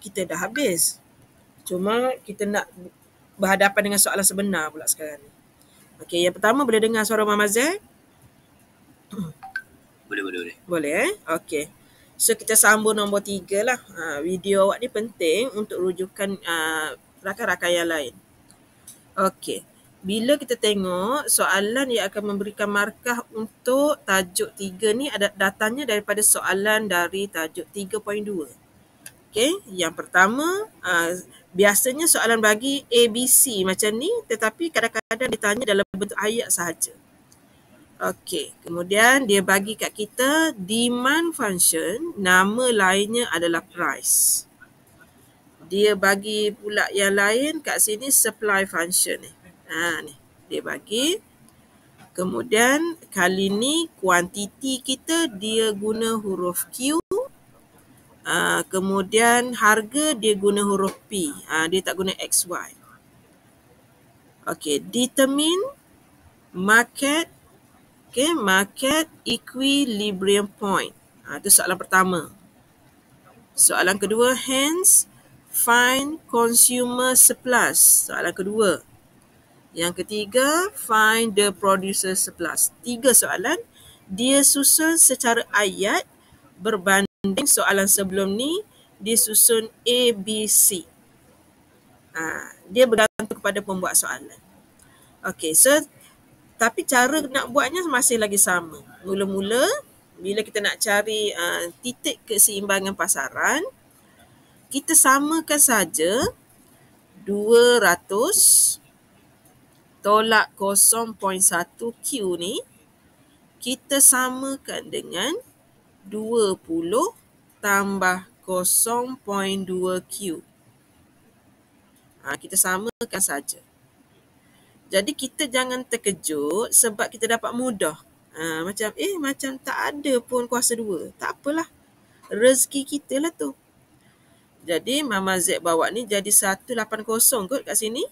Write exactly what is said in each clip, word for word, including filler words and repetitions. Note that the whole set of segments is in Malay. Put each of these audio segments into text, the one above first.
kita dah habis. Cuma kita nak berhadapan dengan soalan sebenar pula sekarang ni. Okey, yang pertama boleh dengar suara Mama Z? Boleh, boleh, boleh. Boleh eh? Okey. So kita sambung nombor tiga lah. Ha, video awak ni penting untuk rujukan uh, rakan-rakan yang lain. Okey. Bila kita tengok soalan yang akan memberikan markah untuk tajuk tiga ni ada datanya daripada soalan dari tajuk tiga titik dua. Okey, yang pertama uh, biasanya soalan bagi A B C macam ni tetapi kadang-kadang ditanya dalam bentuk ayat sahaja. Okey, kemudian dia bagi kat kita demand function, nama lainnya adalah price. Dia bagi pula yang lain kat sini supply function ni. Ha ni, dia bagi. Kemudian kali ni kuantiti kita dia guna huruf Q. Uh, kemudian harga dia guna huruf P. Uh, dia tak guna X, Y. Okey, determine market. Okey, market equilibrium point. Uh, itu soalan pertama. Soalan kedua, hence find consumer surplus. Soalan kedua. Yang ketiga, find the producer surplus. Tiga soalan. Dia susun secara ayat berbanding soalan sebelum ni. Dia susun A, B, C. Ha, dia bergantung kepada pembuat soalan. Okey, so tapi cara nak buatnya masih lagi sama. Mula-mula, bila kita nak cari uh, titik keseimbangan pasaran, kita samakan saja dua ratus tolak kosong perpuluhan satu Q ni kita samakan dengan dua puluh tambah kosong perpuluhan dua Q. Ha, kita samakan saja. Jadi kita jangan terkejut sebab kita dapat mudah. Ha, macam eh macam tak ada pun kuasa dua. Tak apalah. Rezeki kita lah tu. Jadi Mama Z bawa ni jadi seratus lapan puluh kot kat sini.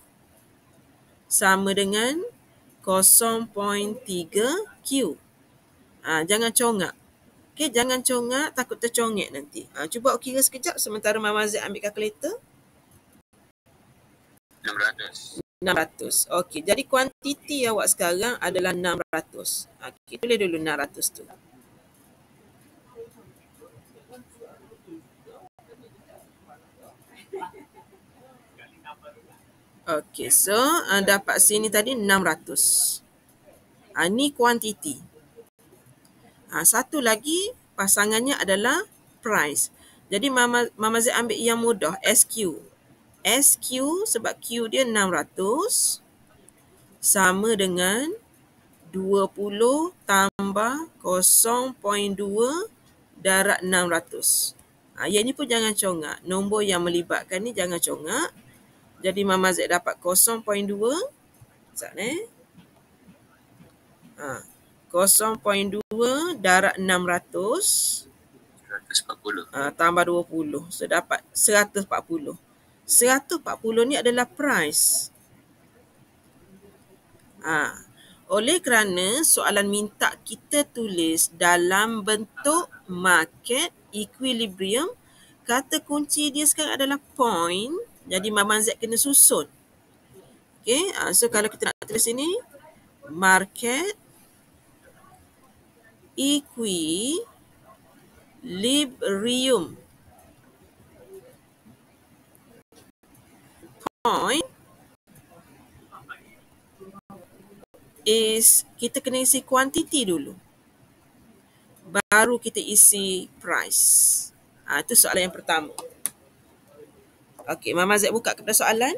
Sama dengan kosong perpuluhan tiga Q. Ha, jangan congak. Okey, jangan congak, takut tercongek nanti. Ha, cuba kira sekejap sementara Mama Z ambil kalkulator. enam ratus. enam ratus. Okey, jadi kuantiti awak sekarang adalah enam ratus. Okey, tulis dulu enam ratus tu. Okey, so uh, dapat sini tadi enam ratus. Uh, ni kuantiti. Uh, satu lagi pasangannya adalah price. Jadi Mama, Mama Z ambil yang mudah, S Q. S Q sebab Q dia enam ratus sama dengan dua puluh tambah kosong perpuluhan dua darab enam ratus. Ha, yang ni pun jangan congak. Nombor yang melibatkan ni jangan congak. Jadi Mama Z dapat kosong perpuluhan dua. Sekejap eh. Ha, kosong perpuluhan dua darab enam ratus. seratus empat puluh. Ha, tambah dua puluh. So dapat seratus empat puluh. seratus empat puluh ni adalah price. Ha, oleh kerana soalan minta kita tulis dalam bentuk market equilibrium, kata kunci dia sekarang adalah point. Jadi Mama Z kena susun. Okay, so kalau kita nak tulis sini, market equilibrium point is, kita kena isi kuantiti dulu. Baru kita isi price. Ha, itu soalan yang pertama. Okey, Mama Z buka kepada soalan.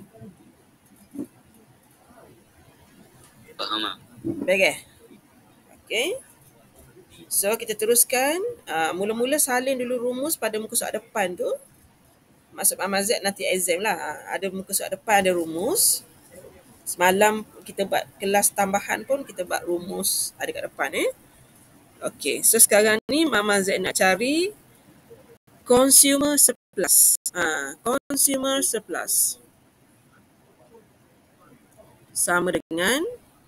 Faham tak? Baik. Okey. So, kita teruskan. Uh, mula-mula salin dulu rumus pada muka surat depan tu. Maksud Mama Z nanti exam lah. Uh, ada muka surat depan, ada rumus. Semalam kita buat kelas tambahan pun kita buat rumus ada kat depan eh. Okey, so sekarang ni Mama Z nak cari consumer surplus. Ha, consumer surplus sama dengan,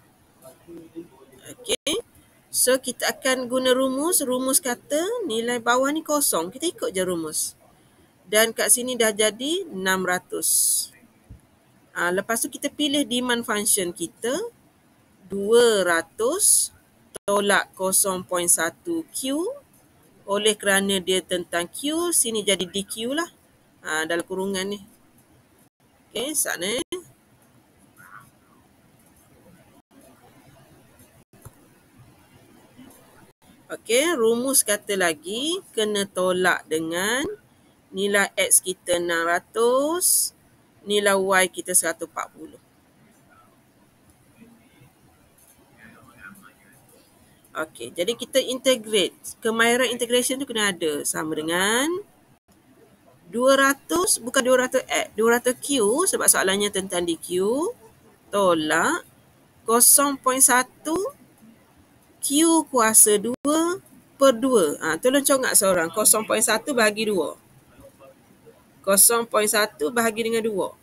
okey, so kita akan guna rumus. Rumus kata nilai bawah ni kosong. Kita ikut je rumus. Dan kat sini dah jadi enam ratus. Ha, lepas tu kita pilih demand function kita dua ratus tolak kosong perpuluhan satu Q. Oleh kerana dia tentang Q, sini jadi D Q lah. Ha, dalam kurungan ni. Okey, sana. Okey, rumus kata lagi kena tolak dengan nilai X kita enam ratus, nilai Y kita seratus empat puluh. Okey, jadi kita integrate. Kemahiran integration tu kena ada. Sama dengan dua ratus, bukan dua ratus X, dua ratus Q sebab soalannya tentang D Q, tolak kosong perpuluhan satu Q kuasa dua per dua. Ha, tolong congak seorang. kosong perpuluhan satu bahagi dua. kosong perpuluhan satu bahagi dengan dua.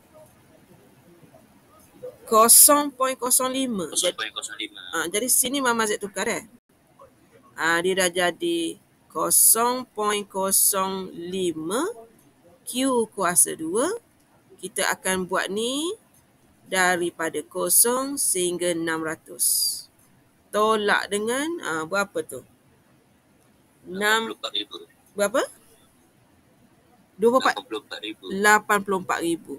kosong perpuluhan kosong lima. kosong perpuluhan kosong lima. Ha, jadi sini Mama Z tukar eh. Ha, dia dah jadi kosong perpuluhan kosong lima Q kuasa dua. Kita akan buat ni daripada kosong sehingga enam ratus. Tolak dengan ha, berapa tu? enam puluh empat ribu. Berapa? dua puluh empat, lapan puluh empat ribu. lapan puluh empat ribu.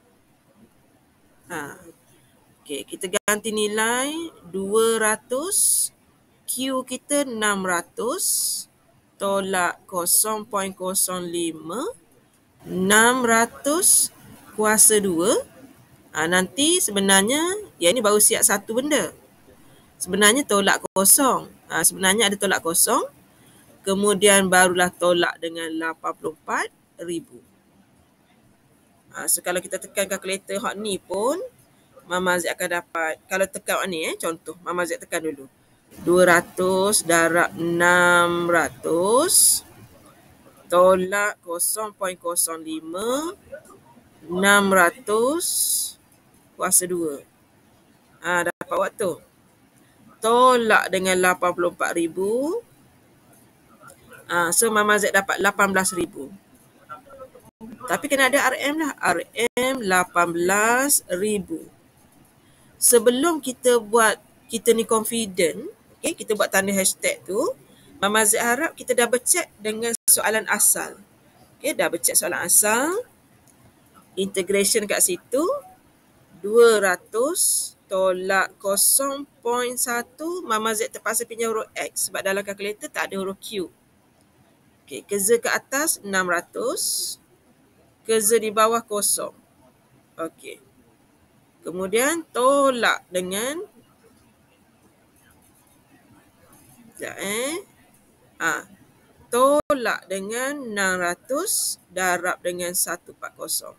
Ha. Okey, kita ganti nilai dua ratus, Q kita enam ratus, tolak kosong perpuluhan kosong lima, enam ratus kuasa dua. Ha, nanti sebenarnya, yang ni baru siap satu benda. Sebenarnya tolak kosong. Ha, sebenarnya ada tolak kosong. Kemudian barulah tolak dengan lapan puluh empat ribu. Ha, so kalau kita tekan kalkulator hot ni pun, Mama Z akan dapat, kalau tekan ni eh, contoh, Mama Z tekan dulu. dua ratus darab enam ratus tolak kosong perpuluhan kosong lima, enam ratus kuasa dua. Ha, dapat waktu. Tolak dengan lapan puluh empat ribu. Ha, so Mama Z dapat lapan belas ribu. Tapi kena ada R M lah. R M lapan belas ribu. Sebelum kita buat, kita ni confident, okay, kita buat tanda hashtag tu, Mama Z harap kita double check dengan soalan asal. Okay, double check soalan asal. Integration kat situ, dua ratus tolak kosong perpuluhan satu, Mama Z terpaksa pinjam huruf X sebab dalam kalkulator tak ada huruf Q. Okay, kerja ke atas enam ratus, kerja di bawah kosong. Okey. Kemudian tolak dengan sekejap eh. Ha, tolak dengan enam ratus darab dengan seratus empat puluh.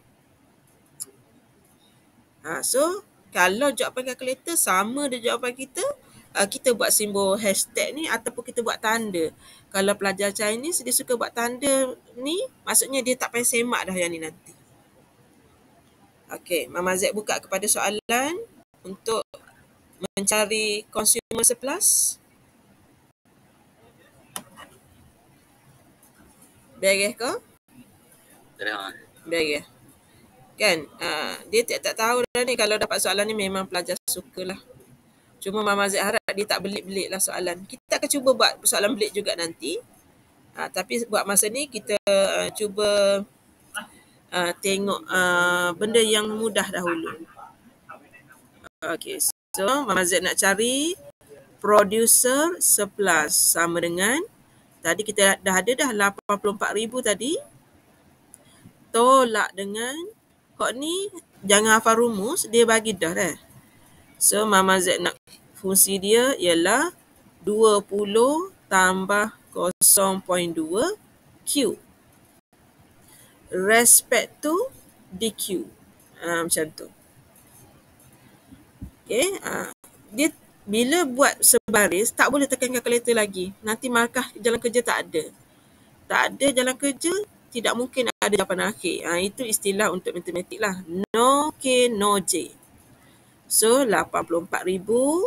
Ha, so kalau jawapan kalkulator sama dengan jawapan kita, uh, kita buat simbol hashtag ni ataupun kita buat tanda. Kalau pelajar Chinese dia suka buat tanda ni, maksudnya dia tak payah semak dah yang ni nanti. Okey, Mama Z buka kepada soalan untuk mencari consumer surplus. Beres ke? Terang. Beres. Kan? Uh, dia tak, tak tahu dah ni. Kalau dapat soalan ni memang pelajar sukalah. Cuma Mama Z harap dia tak belit-belit lah soalan. Kita akan cuba buat soalan belit juga nanti. Uh, tapi buat masa ni kita uh, cuba Uh, tengok uh, benda yang mudah dahulu. Okey, so Mama Z nak cari producer surplus sama dengan, tadi kita dah ada dah lapan puluh empat ribu tadi. Tolak dengan, kok ni jangan hafal rumus, dia bagi dah dah. So Mama Z nak fungsi dia ialah dua puluh tambah kosong perpuluhan dua Q. Respect to D Q. Ha, macam tu. Okay. Ha. Dia bila buat sebaris, tak boleh tekan kalkulator lagi. Nanti markah jalan kerja tak ada. Tak ada jalan kerja, tidak mungkin ada jawapan akhir. Ha, itu istilah untuk matematik lah. No K, no J. So, lapan puluh empat ribu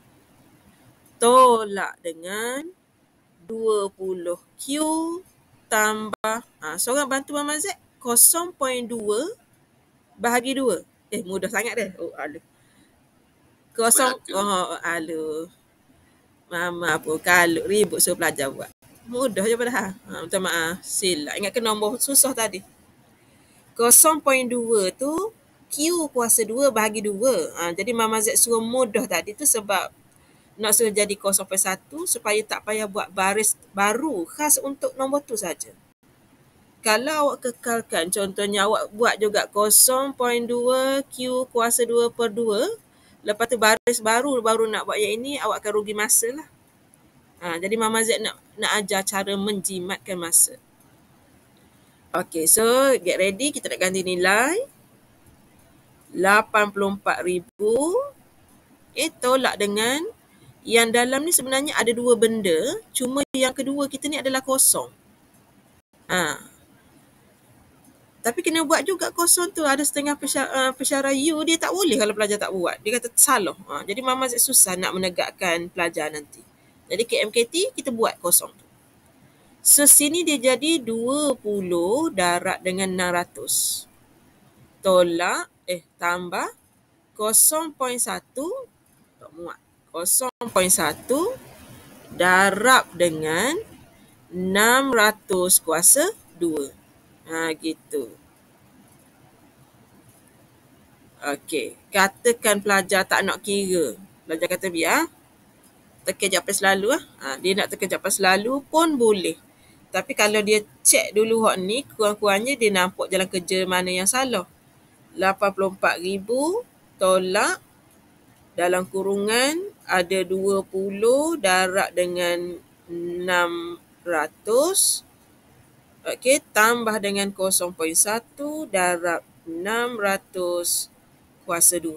tolak dengan dua puluh Q tambah, ha, seorang bantu Mama Z, kosong perpuluhan dua bahagi dua. Eh, mudah sangat dah. Oh, aluh. Kosong, Belaka. oh, aluh. Mama pun kalau ribut suruh pelajar buat. Mudah je padahal. Ha, minta maaf. Silap. Ingatkan nombor susah tadi. kosong perpuluhan dua tu Q kuasa dua bahagi dua. Ha, jadi Mama Z suruh mudah tadi tu sebab nak suruh jadi kosong perpuluhan satu supaya tak payah buat baris baru khas untuk nombor tu saja. Kalau awak kekalkan, contohnya awak buat juga kosong perpuluhan dua Q kuasa dua per dua, lepas tu baris baru baru nak buat yang ini, awak akan rugi masa lah. Ha, jadi Mama Z nak, nak ajar cara menjimatkan masa. Okay, so get ready, kita nak ganti nilai. lapan puluh empat ribu eh tolak dengan yang dalam ni sebenarnya ada dua benda, cuma yang kedua kita ni adalah kosong. Ha. Tapi kena buat juga kosong tu. Ada setengah pesyarah, uh, pesyarah U dia tak boleh kalau pelajar tak buat. Dia kata salah. Ha. Jadi Mama Z susah nak menegakkan pelajar nanti. Jadi K M K T kita buat kosong tu. So sini dia jadi dua puluh darab dengan enam ratus. Tolak, eh tambah kosong perpuluhan satu, tak muat. kosong perpuluhan satu darab dengan enam ratus kuasa dua. Ha, gitu. Okey, katakan pelajar tak nak kira. Pelajar kata biar tekan jawapan selalu ah. Ha, dia nak tekan jawapan selalu pun boleh. Tapi kalau dia cek dulu hak ni, kurang-kurangnya dia nampak jalan kerja mana yang salah. lapan puluh empat ribu tolak dalam kurungan ada dua puluh darab dengan enam ratus. Okey, tambah dengan kosong perpuluhan satu darab enam ratus kuasa dua.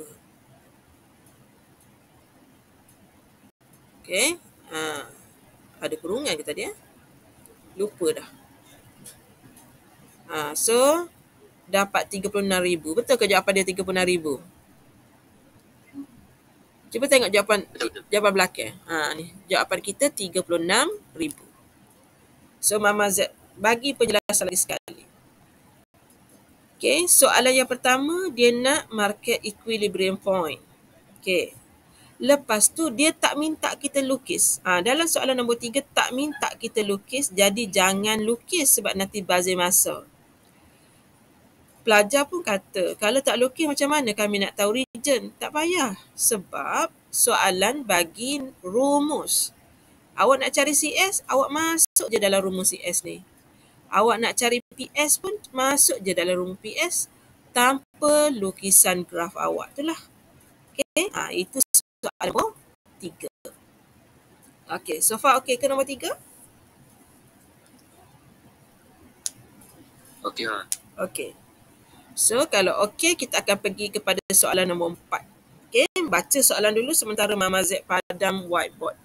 Okey, ha, ada kurungan ke tadi? Eh? Lupa dah. Ha, so, dapat tiga puluh enam ribu. Betul ke jawapan dia tiga puluh enam ribu? Cuba tengok jawapan jawapan belakang. Ha, ni, jawapan kita tiga puluh enam ribu. So, Mama Z bagi penjelasan lagi sekali. Okay, soalan yang pertama, dia nak market equilibrium point. Okay. Lepas tu, dia tak minta kita lukis. Ha, dalam soalan nombor tiga, tak minta kita lukis. Jadi, jangan lukis sebab nanti bazir masa. Pelajar pun kata, kalau tak lukis macam mana kami nak tahu region? Tak payah. Sebab soalan bagi rumus. Awak nak cari C S, awak masuk je dalam rumus C S ni. Awak nak cari P S pun masuk je dalam rumus P S tanpa lukisan graf awak tu lah. Okay, ha, itu soalan nombor tiga. Okay, so far okay ke nombor tiga? Okey ha. Okay. So, kalau okey, kita akan pergi kepada soalan nombor empat. Okay, baca soalan dulu sementara Mama Z padam whiteboard.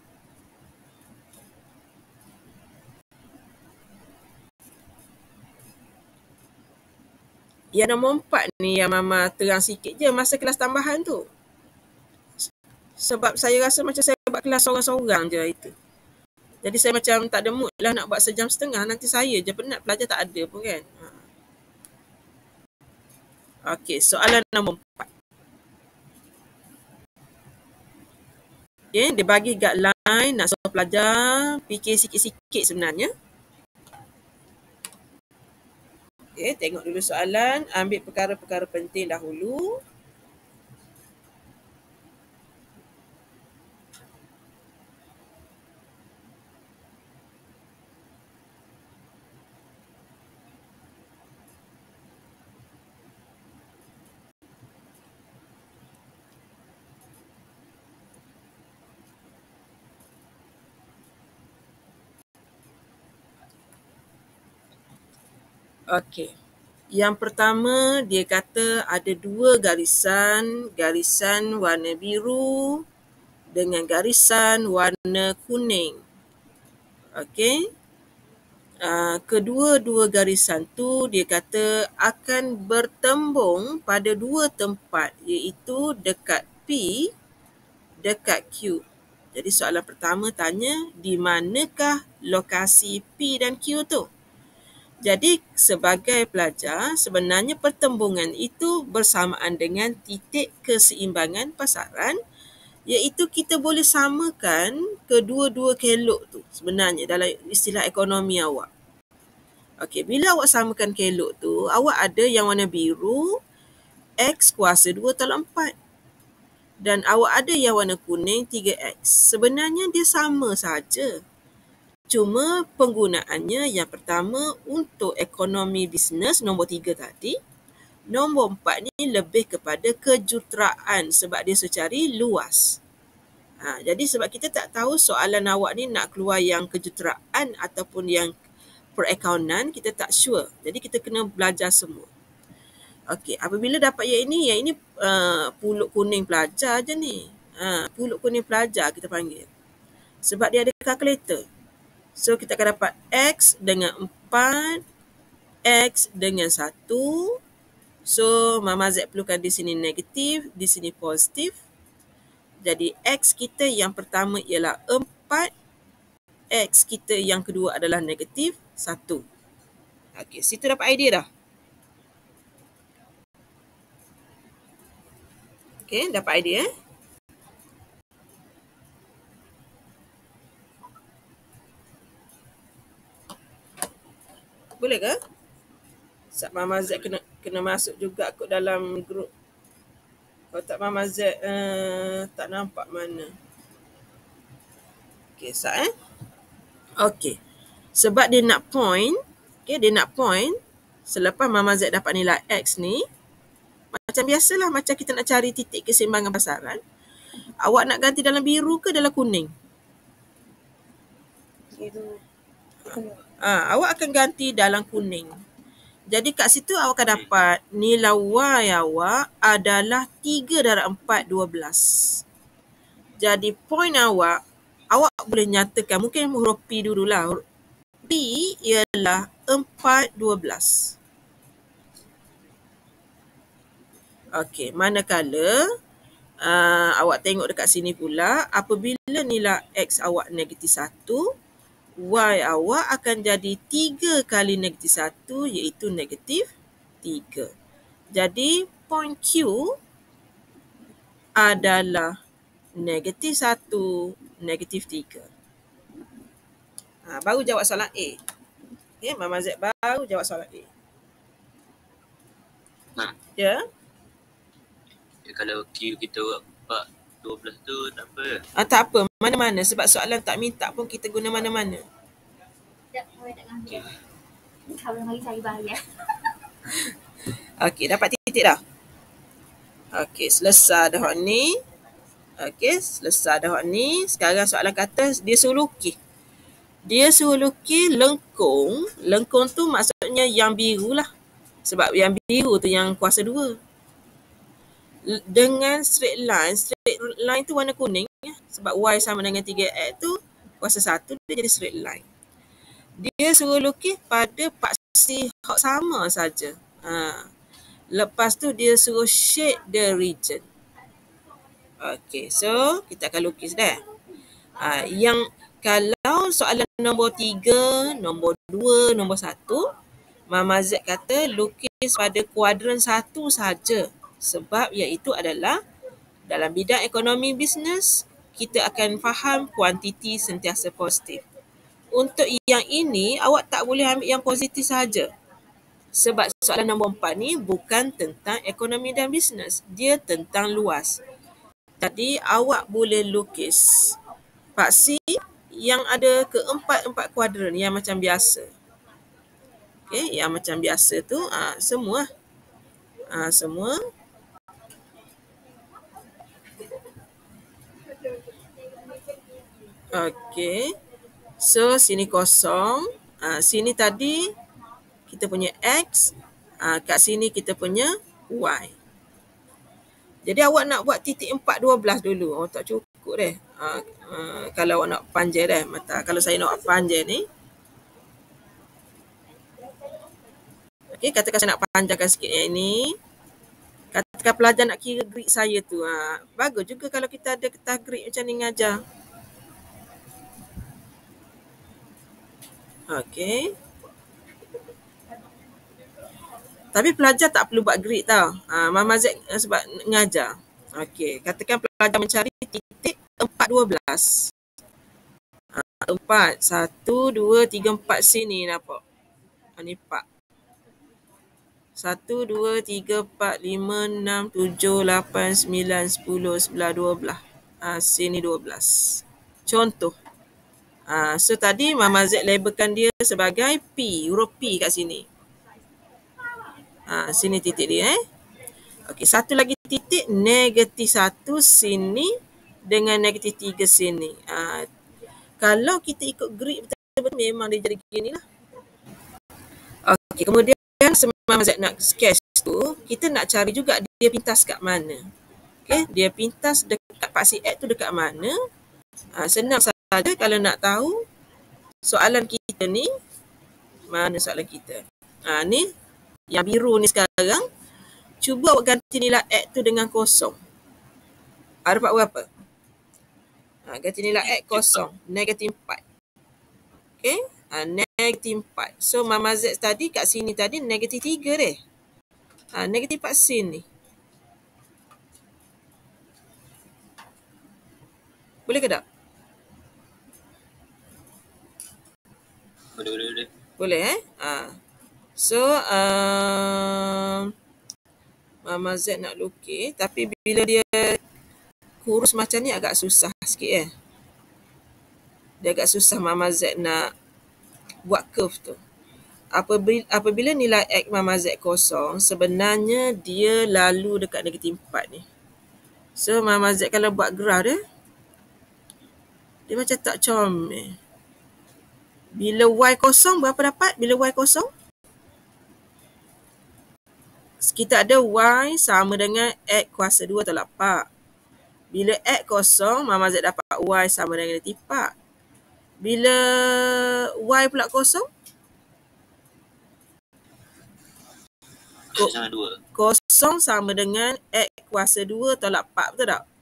Yang nombor empat ni yang Mama terang sikit je masa kelas tambahan tu. Sebab saya rasa macam saya buat kelas seorang-seorang je itu. Jadi saya macam tak ada mood lah nak buat sejam setengah. Nanti saya je penat, pelajar tak ada pun kan. Okey, soalan nombor empat. Okay, dia bagi guideline nak suruh pelajar fikir sikit-sikit sebenarnya. Okay, tengok dulu soalan. Ambil perkara-perkara penting dahulu. Okey. Yang pertama, dia kata ada dua garisan, garisan warna biru dengan garisan warna kuning. Okey. Uh, kedua-dua garisan tu dia kata akan bertembung pada dua tempat, iaitu dekat P, dekat Q. Jadi soalan pertama tanya, di manakah lokasi P dan Q tu? Jadi sebagai pelajar, sebenarnya pertembungan itu bersamaan dengan titik keseimbangan pasaran, iaitu kita boleh samakan kedua-dua kelok tu sebenarnya dalam istilah ekonomi awak. Okey, bila awak samakan kelok tu, awak ada yang warna biru, X kuasa dua tolak empat. Dan awak ada yang warna kuning, tiga X. Sebenarnya dia sama saja. Cuma penggunaannya yang pertama untuk ekonomi bisnes, nombor tiga tadi. Nombor empat ni lebih kepada kejuteraan sebab dia secara luas. Ha, jadi sebab kita tak tahu soalan awak ni nak keluar yang kejuteraan ataupun yang perakaunan, kita tak sure. Jadi kita kena belajar semua. Okey, apabila dapat yang ini, yang ini uh, puluk kuning pelajar je ni. Ha, puluk kuning pelajar kita panggil. Sebab dia ada kalkulator. So, kita akan dapat X dengan empat, X dengan satu. So, Mama Z perlukan di sini negatif, di sini positif. Jadi, X kita yang pertama ialah empat. X kita yang kedua adalah negatif satu. Okey, situ dapat idea dah. Okey, dapat idea eh? Boleh ke? Sebab Mama Z kena kena masuk juga kot dalam grup. Kalau tak Mama Z uh, tak nampak mana. Okey, sat eh. Okey. Sebab dia nak point, okey, dia nak point selepas Mama Z dapat nilai X ni, macam biasalah macam kita nak cari titik keseimbangan pasaran. Awak nak ganti dalam biru ke dalam kuning? Biru. Ah, awak akan ganti dalam kuning. Jadi kat situ awak akan dapat nilai Y awak adalah tiga darab empat, dua belas. Jadi point awak, awak boleh nyatakan, mungkin huruf P dululah. Huruf P ialah empat, dua belas. Okey, manakala uh, awak tengok dekat sini pula, apabila nilai X awak negatif satu, Y awak akan jadi tiga kali negatif satu, iaitu negatif tiga. Jadi, point Q adalah negatif satu, negatif tiga. Ha, baru jawab soalan A. Okay, Mama Z baru jawab soalan A. Nah, Ya? ya kalau Q kita buat empat, dua belas tu tak apa. Ah, tak apa, mana-mana. Sebab soalan tak minta pun kita guna mana-mana. Tak, saya tak ngambil. Kalau hari saya bayar. Okey, dapat titik dah? Okey, selesai dah hak ni. Okey, selesai dah hak ni. Sekarang soalan kata dia suruh lukis. Dia suruh lukis lengkung. Lengkung tu maksudnya yang biru lah. Sebab yang biru tu yang kuasa dua. Dengan straight line, straight line tu warna kuning. Sebab Y sama dengan tiga X tu, kuasa satu dia jadi straight line. Dia suruh lukis pada paksi hak sama saja. Ha. Lepas tu dia suruh shade the region. Okey, so kita akan lukis dah. Ha, yang kalau soalan nombor tiga, nombor dua, nombor satu, Mama Z kata lukis pada kuadran satu saja. Sebab iaitu adalah dalam bidang ekonomi bisnes, kita akan faham kuantiti sentiasa positif. Untuk yang ini, awak tak boleh ambil yang positif saja. Sebab soalan nombor empat ni bukan tentang ekonomi dan bisnes. Dia tentang luas. Jadi, awak boleh lukis paksi yang ada keempat-empat kuadran yang macam biasa. Okay, yang macam biasa tu, aa, semua. Aa, semua. Okey. So, sini kosong. Aa, sini tadi kita punya X. Aa, kat sini kita punya Y. Jadi awak nak buat titik empat, dua belas dulu. Oh, tak cukup deh. Aa, aa, kalau awak nak panjang deh. Mata, kalau saya nak panjang ni. Okey, katakan saya nak panjangkan sikit yang ini. Katakan pelajar nak kira grade saya tu. Aa, bagus juga kalau kita ada kertas grade macam ni ngajar. Okey. Tapi pelajar tak perlu buat grid tau. Ha, Mama Z sebab ngajar. Okey, katakan pelajar mencari titik empat dua belas. Ha, empat, satu, dua, tiga, empat sini nampak. Ha, ni empat. Satu, dua, tiga, empat, lima, enam, tujuh, lapan, sembilan, sepuluh, sebelas, dua belas. Ha, sini dua belas. Contoh. Ha, so tadi Mama Z labelkan dia sebagai P, huruf P kat sini. Ha, sini titik dia eh. Okey, satu lagi titik negatif satu sini dengan negatif tiga sini. Ha, kalau kita ikut grid betul-betul memang dia jadi gini lah. Okey, kemudian Mama Z nak sketch tu, kita nak cari juga dia pintas kat mana. Okey, dia pintas dekat paksi X tu dekat mana. Ha, senang saja kalau nak tahu soalan kita ni, mana soalan kita. Ha, ni yang biru ni sekarang, cuba awak ganti nilai X tu dengan kosong. Ha, dapat berapa? Ha, ganti nilai X kosong, negatif empat. Okey, ha, negatif empat. So Mama Z tadi kat sini tadi negatif tiga deh. Ha, negatif empat sini. Boleh ke tak? Boleh, boleh, boleh. Boleh eh? Ha. So, uh, Mama Z nak lukis, tapi bila dia kurus macam ni agak susah sikit eh. Dia agak susah Mama Z nak buat curve tu. Apabila, apabila nilai X Mama Z kosong, sebenarnya dia lalu dekat negatif empat ni. So, Mama Z kalau buat graf dia, dia macam tak comel. Bila Y kosong, berapa dapat? Bila Y kosong? Kita ada Y sama dengan X kuasa dua tolak empat. Bila X kosong, Mama Z dapat Y sama dengan negatif empat. Bila Y pula kosong, Kosong sama dua. Kosong sama dengan X kuasa dua tolak empat, betul tak?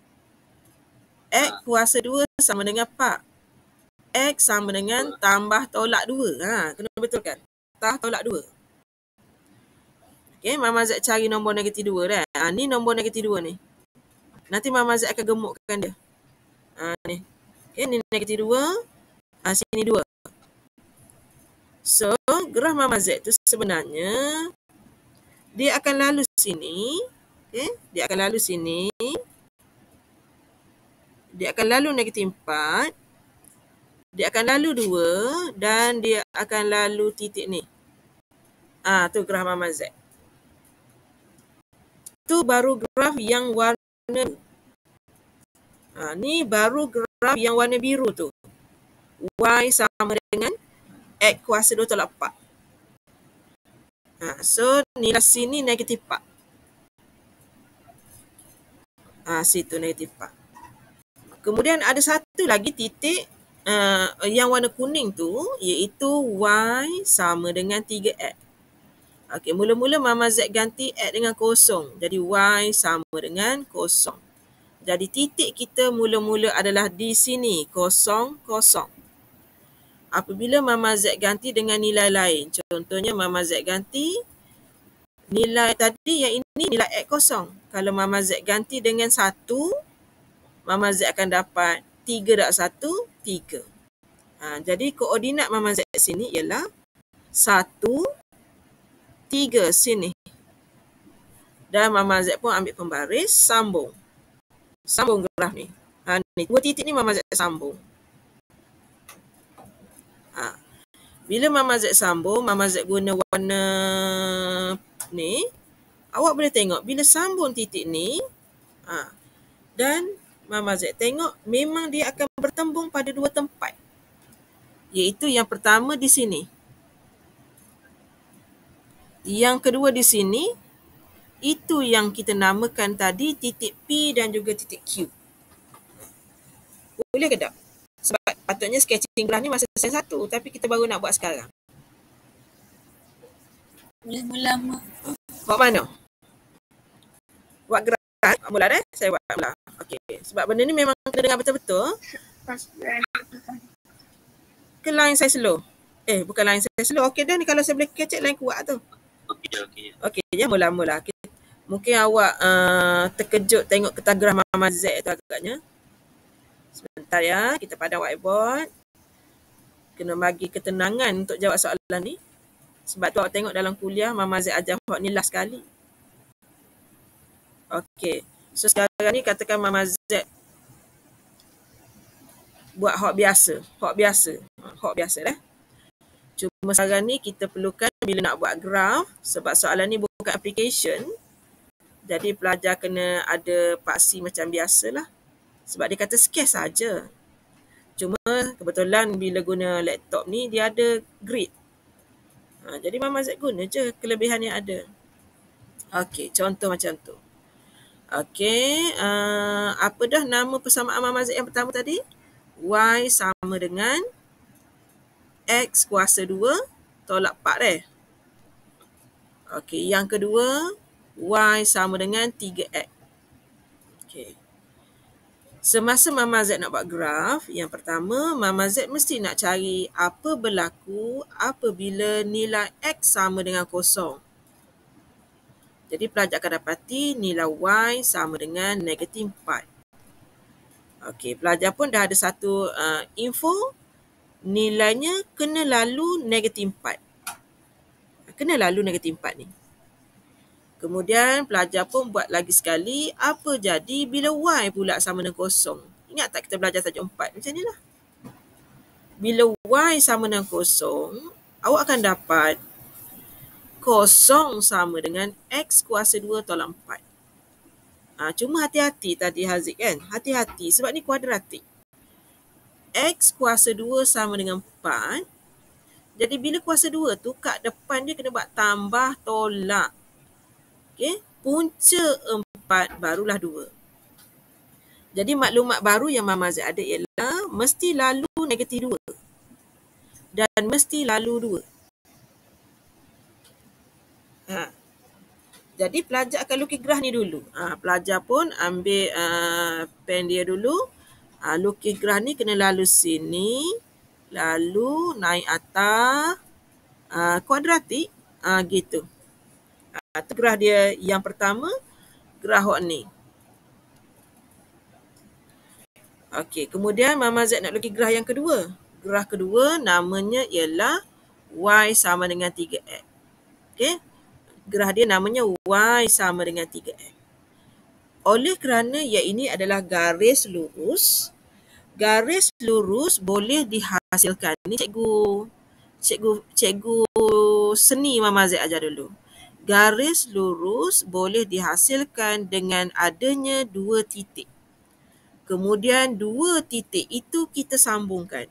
X kuasa dua sama dengan empat. X sama dengan tambah tolak dua. Ha, kena betulkan. Tambah tolak dua. Okey, Mama Z cari nombor negatif dua dah. Ha, ni nombor negatif dua ni. Nanti Mama Z akan gemukkan dia. Ha, ni. Okey, ni negatif dua. Ha, sini dua. So, graf Mama Z tu sebenarnya dia akan lalu sini. Okey, dia akan lalu sini. Dia akan lalu negatif empat. Dia akan lalu dua dan dia akan lalu titik ni. Ah, tu graf Mama Z. Tu baru graf yang warna. Ah, ni baru graf yang warna biru tu. Y sama dengan X kuasa dua tolak empat. Ah, so nilai sini negatif empat. Ah, situ negatif empat. Kemudian ada satu lagi titik Uh, yang warna kuning tu iaitu Y sama dengan tiga X. Okey, mula-mula Mama Z ganti X dengan kosong. Jadi Y sama dengan kosong. Jadi titik kita mula-mula adalah di sini, kosong, kosong. Apabila Mama Z ganti dengan nilai lain, contohnya Mama Z ganti nilai tadi yang ini nilai X kosong. Kalau Mama Z ganti dengan satu, Mama Z akan dapat tiga darab satu, tiga. Ha, jadi koordinat Mama Z sini ialah satu, tiga sini. Dan Mama Z pun ambil pembaris, sambung. Sambung graf ni. Ha, ni dua titik ni Mama Z sambung. Ha. Bila Mama Z sambung, Mama Z guna warna ni. Awak boleh tengok bila sambung titik ni. Ha, dan Mama Z tengok memang dia akan bertembung pada dua tempat. Iaitu yang pertama di sini. Yang kedua di sini. Itu yang kita namakan tadi titik P dan juga titik Q. Boleh ke tak? Sebab patutnya sketching graf ni masa sen satu. Tapi kita baru nak buat sekarang. Boleh mula mak. Buat mana? Buat graf. Mula dah? Saya buat mula. Okey. Sebab benda ni memang kena dengar betul-betul. Ke line saya slow? Eh, bukan line saya slow. Okey dah ni kalau saya boleh kecek line kuat tu. Okey je, okey je. Okey je, mula-mula. Mungkin awak uh, terkejut tengok ketagrah Mama Z tu agaknya. Sebentar ya, kita pada whiteboard. Kena bagi ketenangan untuk jawab soalan ni. Sebab tu awak tengok dalam kuliah Mama Z ajar awak ni last kali. Okey. So sekarang ni katakan Mama Z buat hak biasa. Hak biasa. Hak biasa dah. Cuma sekarang ni kita perlukan bila nak buat graf. Sebab soalan ni bukan application. Jadi pelajar kena ada paksi macam biasalah. Sebab dia kata sketch saja. Cuma kebetulan bila guna laptop ni dia ada grid. Ha, jadi Mama Z guna je kelebihan yang ada. Okey, contoh macam tu. Okey, uh, apa dah nama persamaan Mama Z yang pertama tadi? Y sama dengan X kuasa dua tolak empat eh. Okey, yang kedua Y sama dengan tiga X. Okey. Semasa Mama Z nak buat graf, yang pertama Mama Z mesti nak cari apa berlaku apabila nilai X sama dengan kosong. Jadi pelajar akan dapati nilai Y sama dengan negatif empat. Okey, pelajar pun dah ada satu uh, info, nilainya kena lalu negatif empat. Kena lalu negatif empat ni. Kemudian pelajar pun buat lagi sekali, apa jadi bila Y pula sama dengan kosong. Ingat tak kita belajar tajuk empat macam ni lah. Bila Y sama dengan kosong, awak akan dapat kosong sama dengan X kuasa dua tolak empat. Ha, cuma hati-hati tadi Haziq kan. Hati-hati sebab ni kuadratik. X kuasa dua sama dengan empat. Jadi bila kuasa dua tu kat depan dia kena buat tambah tolak. Okey, punca empat barulah dua. Jadi maklumat baru yang Mama Z ada ialah mesti lalu negatif dua. Dan mesti lalu dua. Ha. Jadi pelajar akan lukis graf ni dulu. Ha, pelajar pun ambil uh, pen dia dulu. Ha, lukis graf ni kena lalu sini. Lalu naik atas. Uh, kuadratik. Uh, gitu. Uh, tu graf dia yang pertama. Graf ni. Okey, kemudian Mama Z nak lukis graf yang kedua. Graf kedua namanya ialah Y sama dengan tiga X. Okey. Graf dia namanya Y sama dengan tiga X. Oleh kerana yang ini adalah garis lurus, garis lurus boleh dihasilkan. Ni cikgu cikgu cikgu seni Mama Z ajar dulu. Garis lurus boleh dihasilkan dengan adanya dua titik. Kemudian dua titik itu kita sambungkan.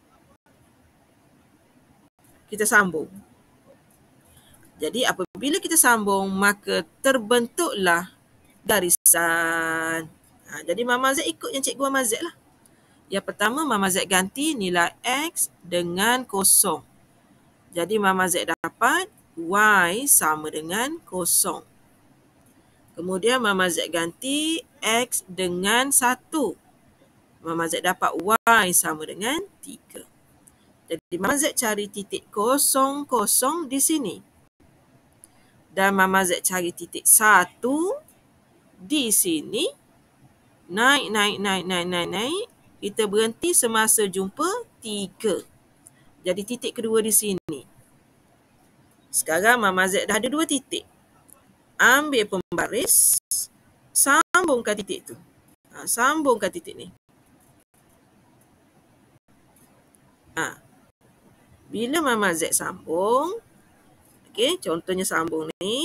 Kita sambung. Jadi apabila kita sambung, maka terbentuklah garisan. Ha, jadi Mama Z ikut yang cikgu Mama Z lah. Yang pertama Mama Z ganti nilai X dengan kosong. Jadi Mama Z dapat Y sama dengan kosong. Kemudian Mama Z ganti X dengan satu. Mama Z dapat Y sama dengan tiga. Jadi Mama Z cari titik kosong kosong di sini. Dan Mama Z cari titik satu di sini. Naik, naik, naik, naik, naik, naik. Kita berhenti semasa jumpa tiga. Jadi titik kedua di sini. Sekarang Mama Z dah ada dua titik. Ambil pembaris. Sambungkan titik tu. Ha, sambungkan titik ni. Ha. Bila Mama Z sambung. Okey, contohnya sambung ni.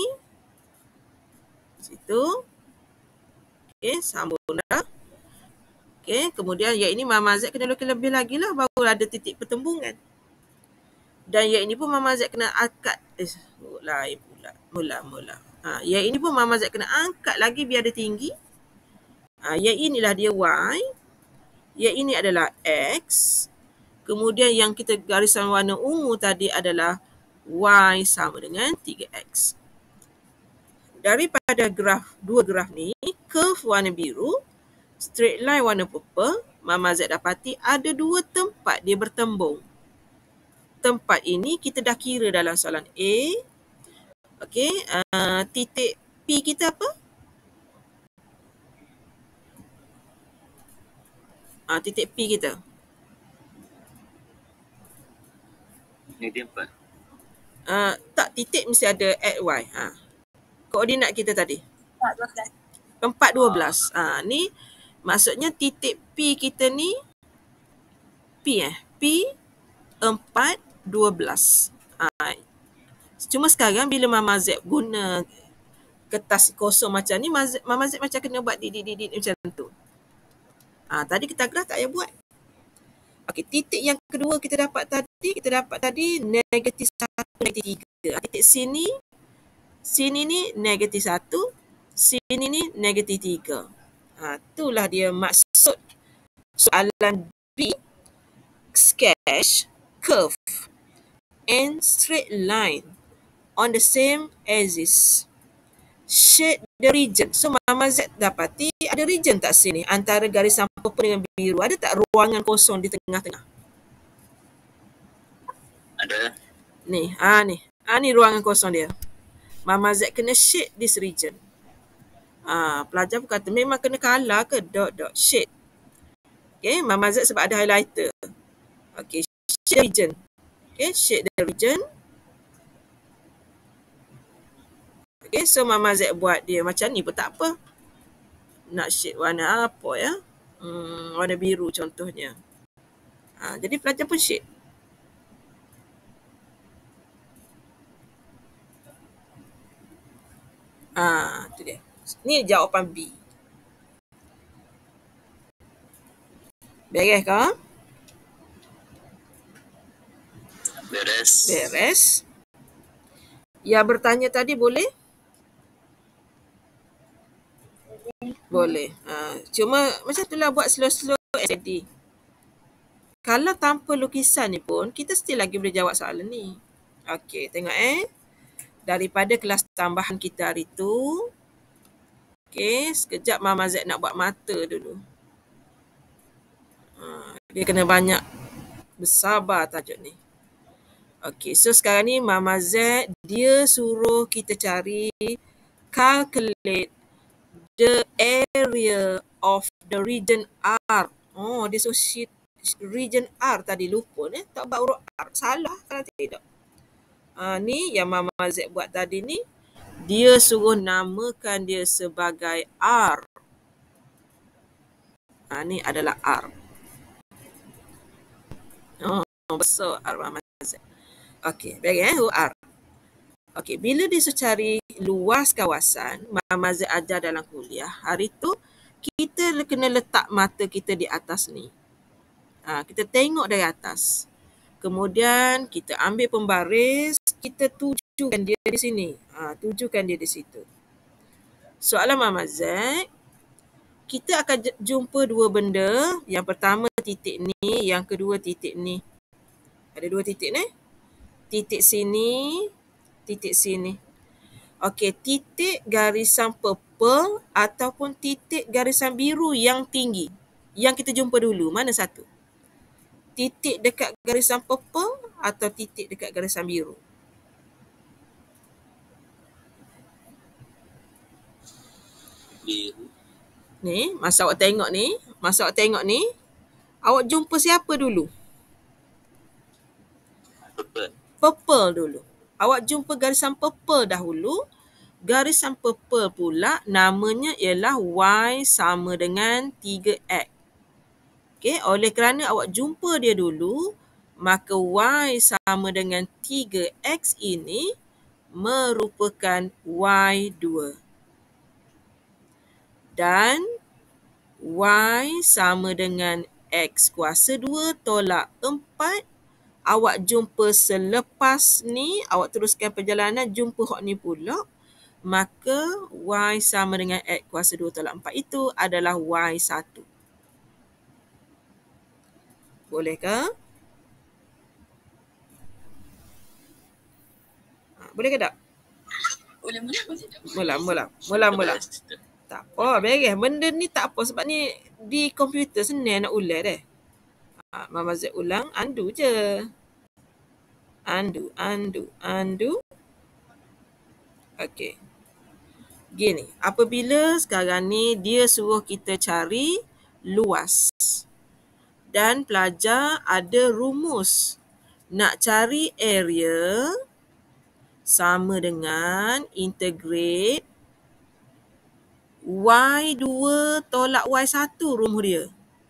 Situ. Okey, sambung dah. Okey, kemudian yang ini Mama Z kena lukis lebih lagi lah baru ada titik pertembungan. Dan yang ini pun Mama Z kena angkat. Eh, lain pula. Mula-mula. Ha, yang ini pun Mama Z kena angkat lagi biar dia tinggi. Ha, yang inilah dia Y. Yang ini adalah X. Kemudian yang kita garisan warna ungu tadi adalah Y sama dengan tiga X. Daripada graf, dua graf ni, curve warna biru, straight line warna purple, Mama Z dapati ada dua tempat dia bertembung. Tempat ini kita dah kira dalam soalan A. Okey, uh, titik P kita apa? Ah, titik P kita. Negatif empat. Uh, tak, titik mesti ada X, Y. Ha. Koordinat kita tadi. empat dua belas. empat dua belas. Ha, ni maksudnya titik P kita ni P eh. P empat dua belas. Ha. Cuma sekarang bila Mama Z guna kertas kosong macam ni, Mama Z macam kena buat didit-didit macam tu. Ha, tadi kita graf tak payah buat. Okey, titik yang kedua kita dapat tadi, kita dapat tadi negatif satu, negatif tiga. Titik sini, sini ni negatif satu, sini ni negatif tiga. Ha, itulah dia maksud soalan B. Sketch curve and straight line on the same axis. Shade the region. So Mama Z dapati ada region tak sini antara garisan purple dengan biru? Ada tak ruangan kosong di tengah-tengah? Ada. Ni, ah ni. Ah ni ruangan kosong dia. Mama Z kena shade this region. Ah, pelajar pun kata memang kena color ke dot dot shade. Okay, Mama Z sebab ada highlighter. Okay, shade the region. Okay, shade the region. Okay, so Mama Z buat dia macam ni pun tak apa. Nak shade warna apa ya? Hmm, warna biru contohnya. Ha, jadi pelajar pun shade. Ah, tu dia. Ni jawapan B. Beres ke? Beres. Beres. Yang bertanya tadi boleh? Boleh. Ha, cuma macam itulah buat slow-slow S A D. Kalau tanpa lukisan ni pun, kita still lagi boleh jawab soalan ni. Okey, tengok eh. Daripada kelas tambahan kita hari tu. Okey, sekejap Mama Z nak buat mata dulu. Ha, dia kena banyak bersabar tajuk ni. Okey, so sekarang ni Mama Z, dia suruh kita cari calculate the area of the region R. Oh, dia suruh sheet region R tadi, lupa eh. Tak buat huruf R. Salah kalau tidak. Ha, ni yang Mama Z buat tadi ni, dia suruh namakan dia sebagai R. Ha, ni adalah R. Oh, besar R Mama Z. Okey, baik eh, huruf R. Okey, bila dia suruh cari luas kawasan, Mama Z ajar dalam kuliah, hari tu kita kena letak mata kita di atas ni. Ha, kita tengok dari atas. Kemudian kita ambil pembaris, kita tujukan dia di sini. Ha, tujukan dia di situ. Soalan Mama Z, kita akan jumpa dua benda. Yang pertama titik ni, yang kedua titik ni. Ada dua titik ni. Titik sini, titik sini. Okey, titik garisan purple ataupun titik garisan biru yang tinggi. Yang kita jumpa dulu, mana satu? Titik dekat garisan purple atau titik dekat garisan biru? Biru. Ni, masa awak tengok ni, masa awak tengok ni, awak jumpa siapa dulu? Purple. Purple dulu. Awak jumpa garisan purple dahulu. Garisan purple pula namanya ialah Y sama dengan tiga X. Okey, oleh kerana awak jumpa dia dulu, maka Y sama dengan tiga X ini merupakan Y dua. Dan Y sama dengan X kuasa dua tolak empat. Awak jumpa selepas ni, awak teruskan perjalanan, jumpa hok ni pula. Maka Y sama dengan X kuasa dua tolak empat itu adalah Y satu. Boleh ke? Ha, boleh ke tak? Mula mula Mula, mula. Mula, mula. Tak apa, beres. Benda ni tak apa sebab ni di komputer senang nak ulang deh. Ha, Mama Z ulang, undo je. Undo, undo, undo. Okey. Gini, apabila sekarang ni dia suruh kita cari luas dan pelajar ada rumus nak cari area sama dengan integrate Y dua tolak Y satu rumus dia.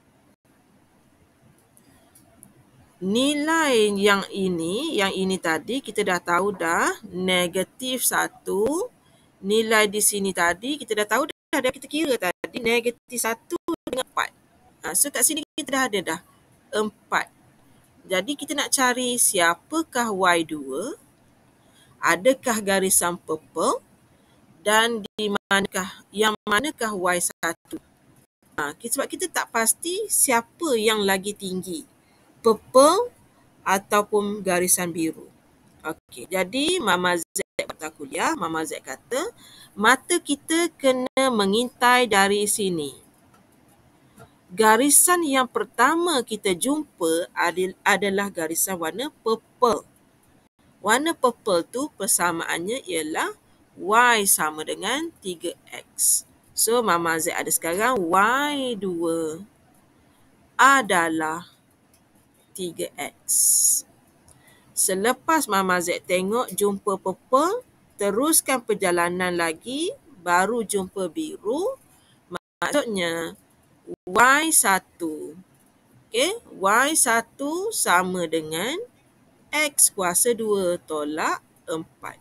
Nilai yang ini, yang ini tadi kita dah tahu dah, negatif satu. Nilai di sini tadi kita dah tahu dah, dah kita kira tadi, negatif satu dengan empat. Ha, so kat sini kita dah ada dah, empat. Jadi kita nak cari siapakah Y dua, adakah garisan purple dan di manakah, yang manakah Y satu. Ha, sebab kita tak pasti siapa yang lagi tinggi, purple ataupun garisan biru. Okey, jadi Mama Z kata kuliah, Mama Z kata mata kita kena mengintai dari sini. Garisan yang pertama kita jumpa adalah garisan warna purple. Warna purple tu persamaannya ialah Y sama dengan tiga X. So Mama Z ada sekarang Y dua adalah tiga X. Selepas Mama Z tengok jumpa purple, teruskan perjalanan lagi, baru jumpa biru, maksudnya Y satu. Okay? Y satu sama dengan X kuasa dua tolak empat.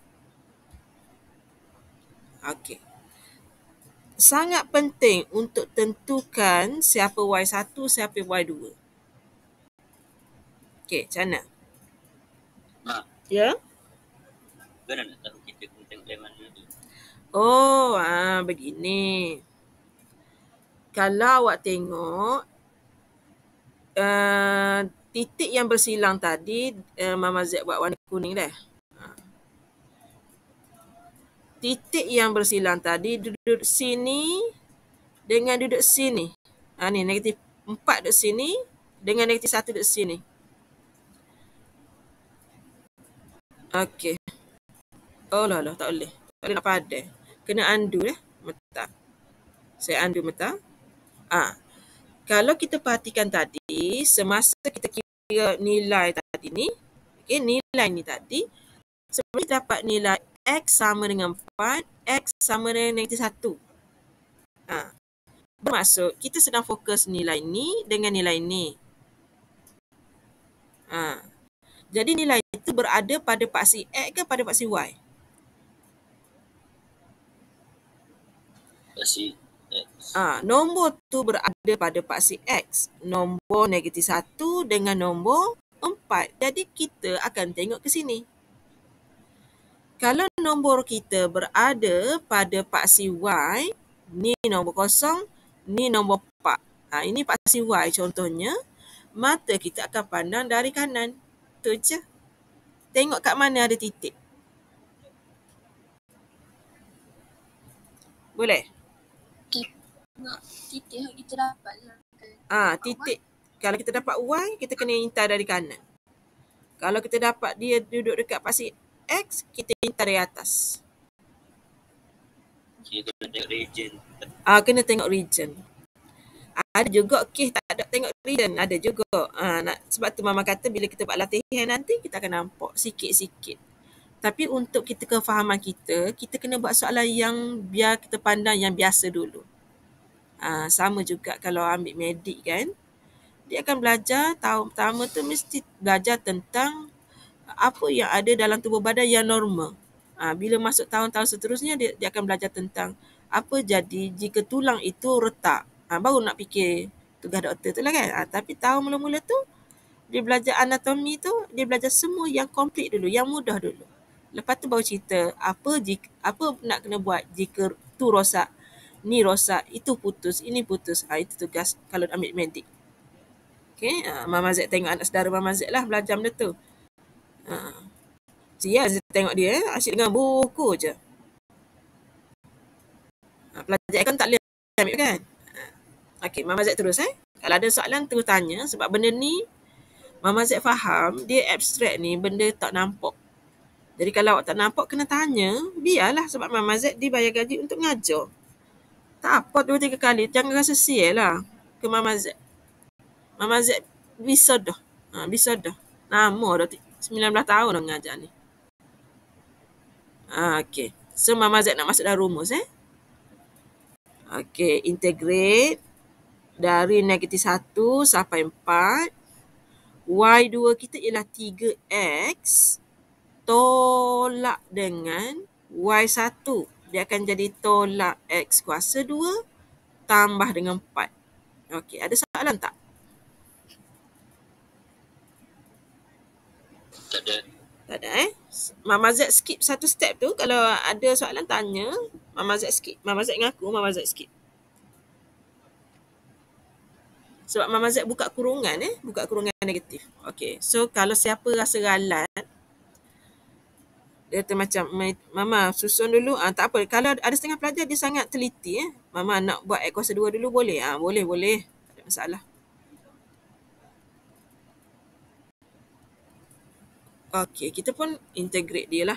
Okay. Sangat penting untuk tentukan siapa Y satu, siapa Y dua. Okay, macam mana? Mak, Ya? kan nak tahu kita kena tengok dari mana tu? Oh, ah, begini. Kalau awak tengok, uh, titik yang bersilang tadi, uh, Mama Z buat warna kuning dah. Ha. Titik yang bersilang tadi duduk sini dengan duduk sini. Ha, ni negatif empat duduk sini dengan negatif satu duduk sini. Okey. Oh lah lah, tak boleh. Tak boleh nak padan. Kena undo dah. Meta. Saya undo meta. Ah, kalau kita perhatikan tadi, semasa kita kira nilai tadi ni, okay, nilai ni tadi, sebenarnya dapat nilai X sama dengan empat, X sama dengan negatif satu. Ah, bermaksud kita sedang fokus nilai ni dengan nilai ni. Ah, jadi nilai itu berada pada paksi X ke pada paksi Y? Paksi X. Ah, nombor tu berada pada paksi X. Nombor negatif satu dengan nombor empat. Jadi kita akan tengok ke sini. Kalau nombor kita berada pada paksi Y, ni nombor kosong, ni nombor empat. Ha, ini paksi Y contohnya, mata kita akan pandang dari kanan. Tu je. Tengok kat mana ada titik. Boleh? Titik yang kita dapat lah. Ah, titik. Kalau kita dapat Y, kita kena intai dari kanan. Kalau kita dapat dia duduk dekat paksi X, kita intai dari atas. Kita kena tengok region. Ah, kena tengok region. Ada juga kes tak ada tengok region, ada juga. Ah, nak, sebab tu Mama kata bila kita buat latihan nanti, kita akan nampak sikit-sikit. Tapi untuk kita kefahaman kita, kita kena buat soalan yang biar kita pandang yang biasa dulu. Ah, sama juga kalau ambil medik kan. Dia akan belajar, tahun pertama tu mesti belajar tentang apa yang ada dalam tubuh badan yang normal. Ah, bila masuk tahun-tahun seterusnya, dia, dia akan belajar tentang apa jadi jika tulang itu retak. Ah, baru nak fikir tugas doktor tu lah kan. Ah, tapi tahun mula-mula tu, dia belajar anatomi tu, dia belajar semua yang komplit dulu, yang mudah dulu. Lepas tu baru cerita apa jika, apa nak kena buat jika tu rosak, ni rosak, itu putus, ini putus. Ah, itu tugas kalau ambil medik. Okay, ah, Mama Z tengok anak saudara Mama Z lah belajar benda tu. Ah, Sia, saya tengok dia eh, asyik dengan buku je. Ah, pelajar kan tak boleh ambil kan. Ah, okay, Mama Z terus eh. Kalau ada soalan terus tanya sebab benda ni Mama Z faham dia abstrak ni benda tak nampak. Jadi kalau awak tak nampak kena tanya, biarlah sebab Mama Z dibayar gaji untuk ngajar. Tak apa dua tiga kali, jangan rasa sial lah ke Mama Z. Mama Z bisa dah. Ha, bisa dah. Lama dah, sembilan belas tahun dah mengajar ni. Ha, okay. So Mama Z nak masuk dalam rumus eh. Okay, integrate dari negatif satu sampai empat. Y dua kita ialah tiga X tolak dengan Y satu. Dia akan jadi tolak X kuasa dua tambah dengan empat. Okey, ada soalan tak? Tak ada. Tak ada eh? Mama Z skip satu step tu. Kalau ada soalan tanya, Mama Z skip. Mama Z ngaku, Mama Z skip. Sebab Mama Z buka kurungan eh, buka kurungan negatif. Okey, so kalau siapa rasa ralat, dia tu macam, Mama susun dulu, ah tak apa. Kalau ada setengah pelajar dia sangat teliti eh. Mama nak buat X kuasa dua dulu boleh? Ah boleh, boleh. Tak ada masalah. Okey, kita pun integrate dia lah.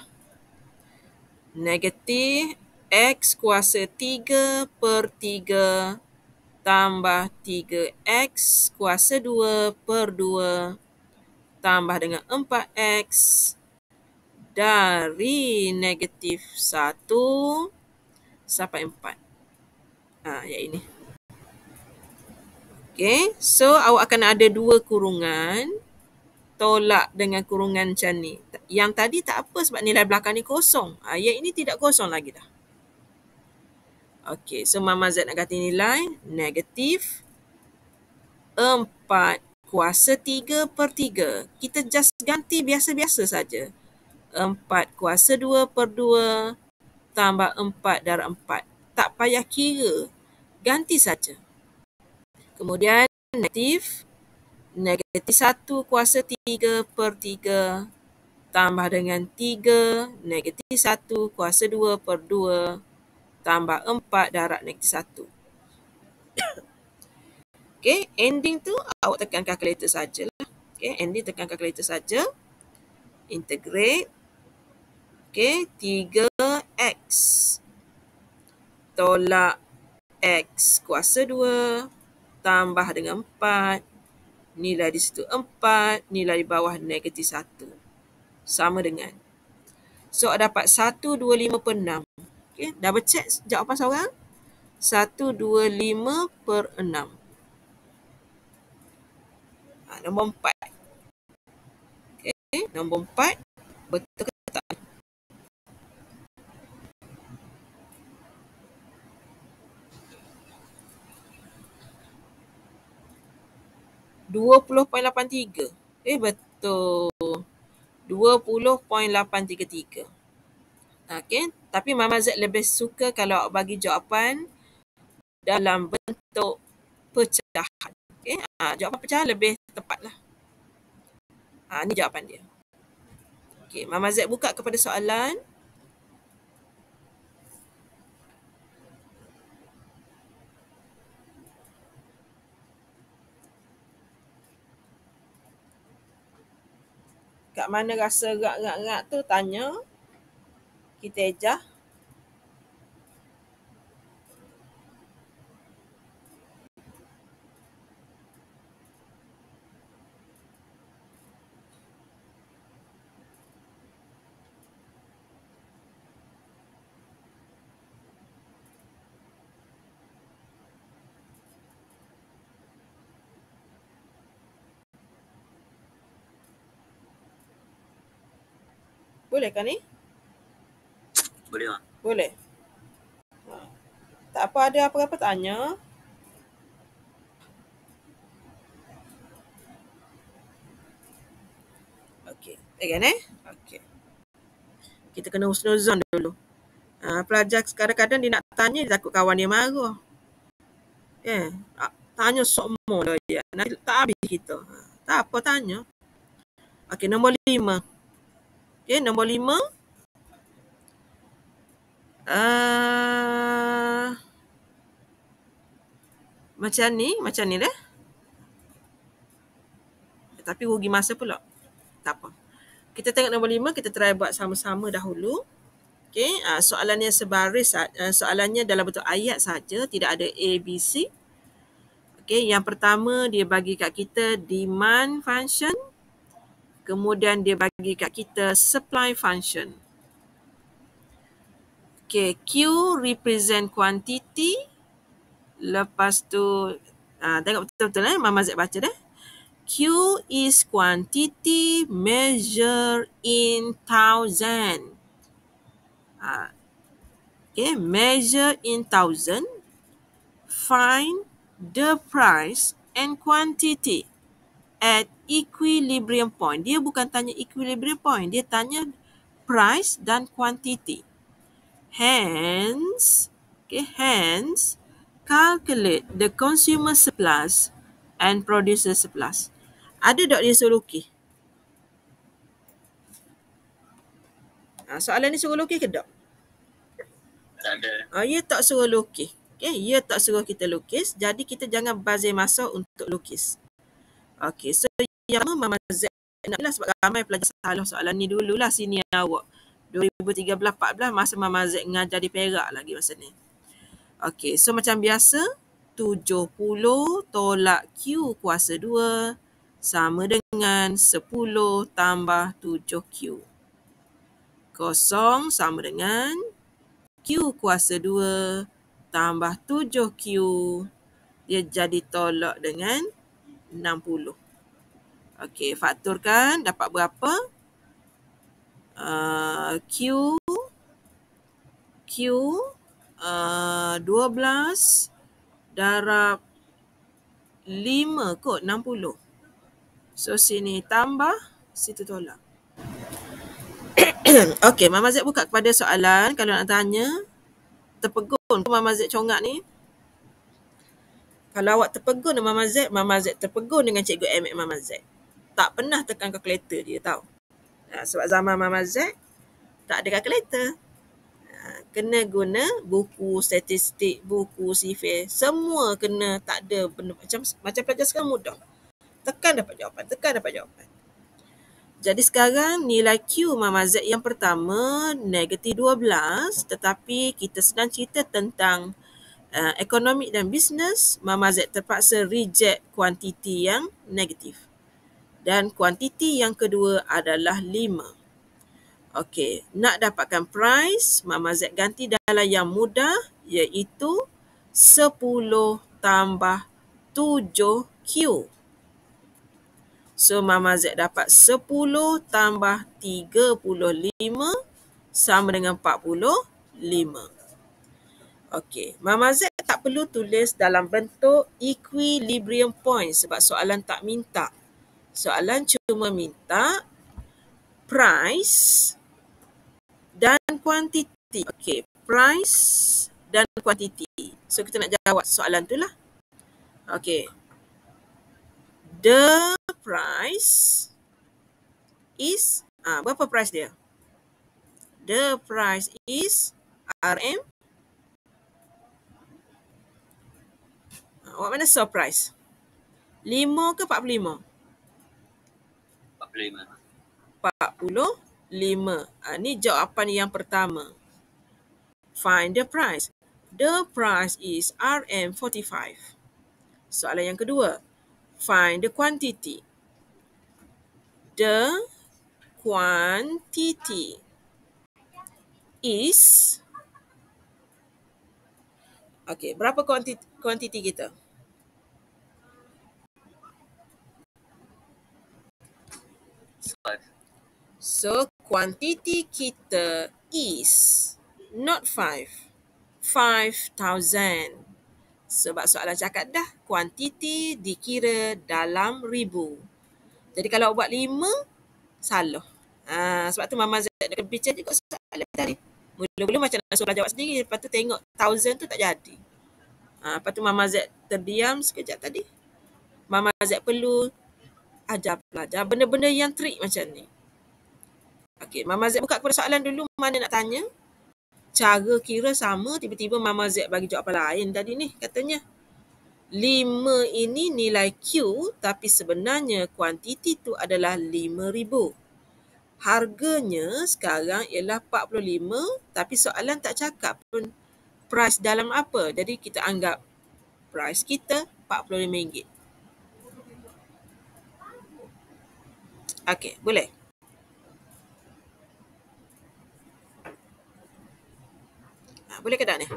Negatif X kuasa tiga per tiga tambah tiga X kuasa dua per dua tambah dengan empat X dari negatif satu sampai empat. Ha, yang ini. Okay, so awak akan ada dua kurungan. Tolak dengan kurungan macam ni. Yang tadi tak apa sebab nilai belakang ni kosong. Ha, yang ini tidak kosong lagi dah. Okay, so Mama Z nak ganti nilai negatif empat kuasa tiga per tiga. Kita just ganti biasa-biasa saja. empat kuasa dua per dua tambah empat darab empat. Tak payah kira. Ganti saja. Kemudian negatif. Negatif satu kuasa tiga per tiga tambah dengan tiga. Negatif satu kuasa dua per dua tambah empat darab negatif satu. Okay, ending tu awak tekan kalkulator sajalah. Okay, ending tekan kalkulator saja. Integrate. Okay, tiga X tolak X kuasa dua tambah dengan empat. Nilai di situ empat, nilai di bawah negatif satu. Sama dengan. So, dapat satu, dua, lima per enam. Okay, double check jawapan seorang. satu, dua, lima per enam. Ha, nombor empat. Okay, nombor empat. Betul ke tak? dua puluh perpuluhan lapan tiga. Eh, betul. dua puluh perpuluhan lapan tiga tiga. Okay, tapi Mama Z lebih suka kalau awak bagi jawapan dalam bentuk pecahan. Okay, ha, jawapan pecahan lebih tepat lah. Ha, ni jawapan dia. Okay, Mama Z buka kepada soalan. Kat mana rasa rak-rak-rak tu tanya. Kita ejah. Boleh kan ni? Boleh tak? Boleh. Ha. Tak apa, ada apa-apa tanya. Okey. Again eh? Okey. Kita kena husnuzon dulu. Ha, pelajar kadang-kadang dia nak tanya, dia takut kawan dia marah. Eh, tanya semua dah dia. Nanti tak habis kita. Ha, tak apa, tanya. Okey, nombor lima. Okey, nombor lima. Uh, macam ni, macam ni dah. Tapi rugi masa pula. Tak apa. Kita tengok nombor lima, kita try buat sama-sama dahulu. Okey, uh, soalannya sebaris, uh, soalannya dalam bentuk ayat saja, tidak ada A, B, C. Okey, yang pertama dia bagi kat kita demand function. Kemudian dia bagi kat kita supply function. Okey, Q represent quantity. Lepas tu, uh, tengok betul-betul eh, Mama Z baca dah. Q is quantity measured in thousand. Uh, okay, measure in thousand. Find the price and quantity at equilibrium point. Dia bukan tanya equilibrium point, dia tanya price dan quantity. Hence, okay, hence calculate the consumer surplus and producer surplus. Ada tak dia suruh lukis? Ha, soalan ni suruh lukis ke tak? Tak ada. Ha, ia tak suruh lukis. Okay, ia tak suruh kita lukis. Jadi kita jangan bazir masa untuk lukis. Okay, so yang Mama Z nak lah sebab ramai pelajar salah soalan ni dululah sini awak. dua ribu tiga belas empat belas masa Mama Z mengajar di Perak lagi masa ni. Okay, so macam biasa, tujuh puluh tolak Q kuasa dua sama dengan sepuluh tambah tujuh Q. Kosong sama dengan Q kuasa dua tambah tujuh Q. Dia jadi tolak dengan enam puluh. Okey, fakturkan dapat berapa? Uh, Q Q uh, dua belas darab lima kot, enam puluh. So sini tambah, situ tolak. Okey, Mama Z buka kepada soalan. Kalau nak tanya, terpegun ke Mama Z congak ni? Kalau awak terpegun dengan Mama Z, Mama Z terpegun dengan Cikgu M X Mama Z. Tak pernah tekan kalkulator dia tahu. Ha, sebab zaman Mama Z, tak ada kalkulator. Ha, kena guna buku statistik, buku sifir. Semua kena, tak ada benda macam macam pelajar sekarang mudah. Tekan dapat jawapan, tekan dapat jawapan. Jadi sekarang nilai Q Mama Z yang pertama negatif dua belas, tetapi kita sedang cerita tentang uh, ekonomi dan bisnes. Mama Z terpaksa reject kuantiti yang negatif. Dan kuantiti yang kedua adalah lima. Okey, nak dapatkan price, Mama Z ganti dalam yang mudah iaitu sepuluh tambah tujuh Q. So, Mama Z dapat sepuluh tambah tiga puluh lima sama dengan empat puluh lima. Okey, Mama Z tak perlu tulis dalam bentuk equilibrium point sebab soalan tak minta. Soalan cuma minta price dan quantity. Okey, price dan quantity. So, kita nak jawab soalan tu lah. Okey. The price is, ah, berapa price dia? The price is R M. Ah, awak mana saw price? lima ke empat puluh lima? empat puluh lima. empat puluh lima. Ah, ni jawapan yang pertama. Find the price. The price is R M forty-five. Soalan yang kedua. Find the quantity. The quantity is, okey, berapa kuantiti, kuantiti kita? Five. So, kuantiti kita is not five. five thousand. Sebab soalan cakap dah, kuantiti dikira dalam ribu. Jadi kalau buat lima, salah. Ha, sebab tu Mama Z nak bincang juga soalan tadi. Mula-mula macam nak suruh jawab sendiri, lepas tu tengok thousand tu tak jadi. Ha, lepas tu Mama Z terdiam sekejap tadi. Mama Z perlu ajar pelajar benda-benda yang trik macam ni. Okey, Mama Z buka kepada soalan dulu, mana nak tanya. Cara kira sama, tiba-tiba Mama Z bagi jawapan lain tadi ni, katanya. lima ini nilai Q, tapi sebenarnya kuantiti tu adalah lima ribu. Harganya sekarang ialah empat puluh lima, tapi soalan tak cakap pun price dalam apa. Jadi kita anggap price kita empat puluh lima ringgit. Okey, boleh? Ha, boleh ke tak ni?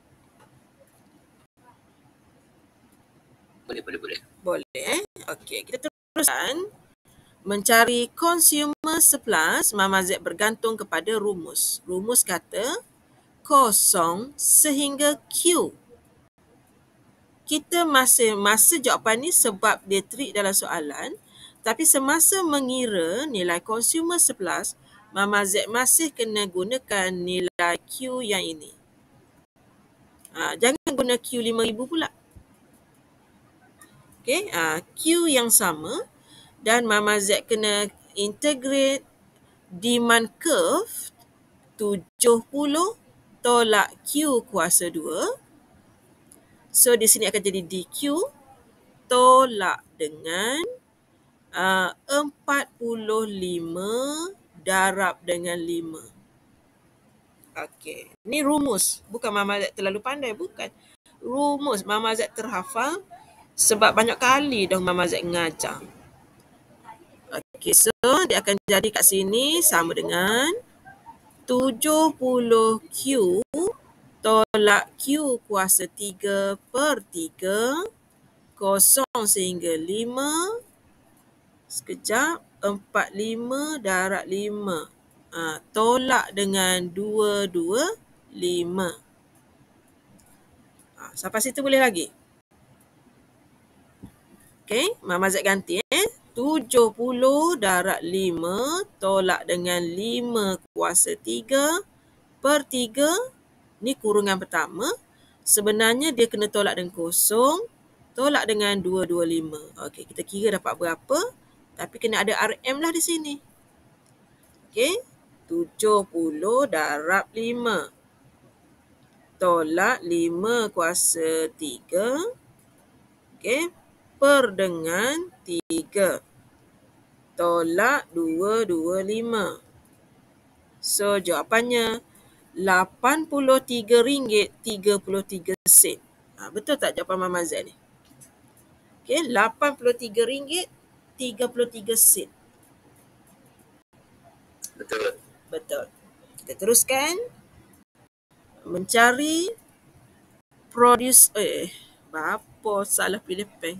Boleh, boleh, boleh. Boleh eh. Okey, kita teruskan. Mencari consumer surplus, Mama Z bergantung kepada rumus. Rumus kata kosong sehingga Q. Kita masih masa jawapan ni sebab dia trik dalam soalan, tapi semasa mengira nilai consumer surplus, Mama Z masih kena gunakan nilai Q yang ini. Ha, jangan guna Q lima ribu pula. Okay, ha, Q yang sama dan Mama Z kena integrate demand curve tujuh puluh tolak Q kuasa dua. So, di sini akan jadi D Q tolak dengan uh, empat puluh lima darab dengan lima. Okey, ni rumus. Bukan Mama Z terlalu pandai, bukan. Rumus Mama Z terhafal sebab banyak kali dah Mama Z mengajar. Okey, so dia akan jadi kat sini sama dengan tujuh puluh Q tolak Q kuasa tiga per tiga, kosong sehingga lima, sekejap, empat puluh lima darab lima. Ha, tolak dengan dua puluh lima. Ha, sampai situ boleh lagi? Okey, Mama Z ganti eh. tujuh puluh darab lima tolak dengan lima kuasa tiga per tiga. Ni kurungan pertama. Sebenarnya dia kena tolak dengan kosong. Tolak dengan dua puluh lima. Okey, kita kira dapat berapa. Tapi kena ada R M lah di sini. Okey, tujuh puluh darab lima. Tolak lima kuasa tiga. Okey, per dengan tiga. Tolak dua puluh lima. So, jawapannya lapan puluh tiga ringgit tiga puluh tiga sen. Ha, betul tak jawapan Mama Z ni? Okey, lapan puluh tiga ringgit tiga puluh tiga sen. Betul. Betul. Kita teruskan. Mencari produce eh apa salah pilih pen.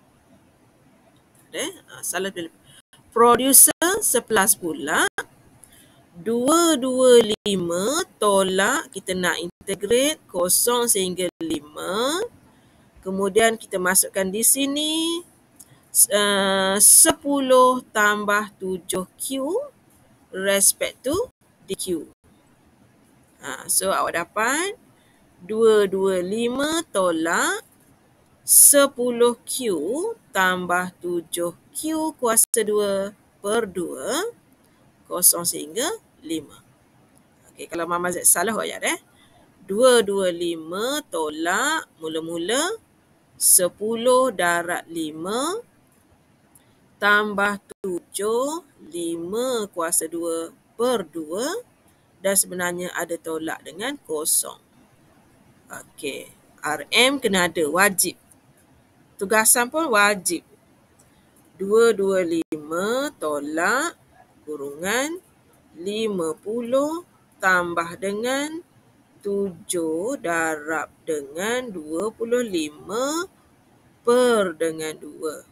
Eh, ha, salah pilih. Producer surplus pula dua puluh lima tolak, kita nak integrate kosong sehingga lima. Kemudian kita masukkan di sini uh, sepuluh tambah tujuh Q respect to D Q. Ha, so awak dapat dua puluh lima tolak sepuluh Q tambah tujuh Q kuasa dua per dua, kosong sehingga lima. Okey, kalau Mama Z salah ayat eh. dua puluh lima tolak mula-mula sepuluh darab lima tambah tujuh, lima kuasa dua per dua dan sebenarnya ada tolak dengan kosong. Okey, R M kena ada, wajib. Tugasan pun wajib. dua puluh lima tolak kurungan lima puluh tambah dengan tujuh darab dengan dua puluh lima per dengan dua.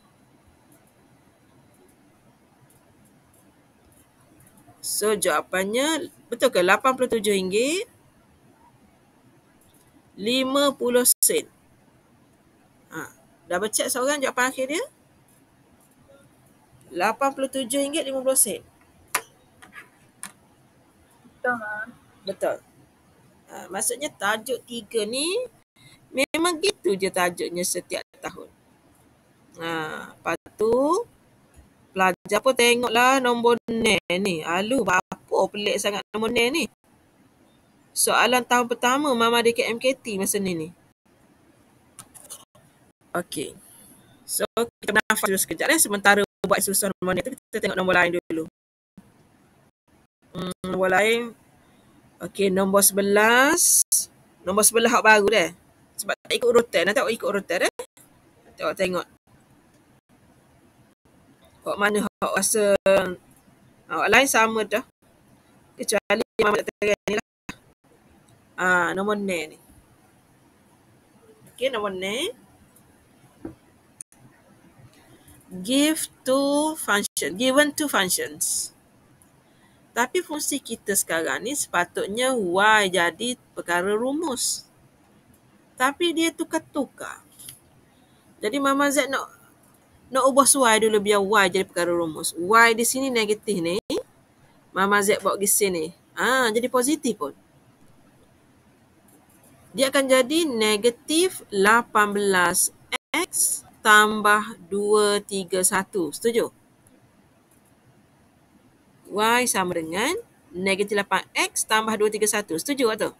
So, jawapannya betul ke lapan puluh tujuh ringgit lima puluh sen. Ha, double check seorang jawapan akhir dia. lapan puluh tujuh ringgit lima puluh sen. Betul, Mak. Betul. Ha, maksudnya tajuk tiga ni memang gitu je tajuknya setiap tahun. Ha, lepas tu pelajar pun tengoklah nombor N E ni. Alu, apa pelik sangat nombor N E ni. Soalan tahun pertama Mama D K M K T masa ni ni. Okey. So, kita bernafas dulu sekejap eh. Sementara buat susunan nombor N E tu, kita tengok nombor lain dulu. Hmm, nombor lain. Okey, nombor sebelas. Nombor sebelas hak baru dah. Sebab tak ikut urutan. Nak tengok ikut urutan dah. Tengok tengok. Hak mana hak rasa hak lain sama dah. Kecuali Mama tak terang ni lah. Ah, nombor ni. Okey, nombor ni. Give to function. Given two functions. Tapi fungsi kita sekarang ni sepatutnya Y jadi perkara rumus. Tapi dia tukar-tukar. Jadi Mama Z nak nak ubah Y dulu biar Y jadi perkara rumus. Y di sini negatif ni. Mama Z bawa pergi sini. Ah, jadi positif pun. Dia akan jadi negatif lapan belas X tambah dua tiga satu. Setuju? Y sama dengan negatif lapan X tambah dua tiga satu. Setuju tak tu?